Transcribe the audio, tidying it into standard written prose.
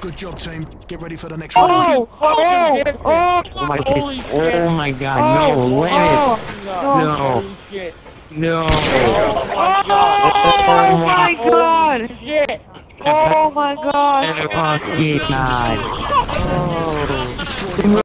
Good job, team. Get ready for the next round. Oh my god, no, let it. No. No. Oh my god! Shit. Oh my god! Oh,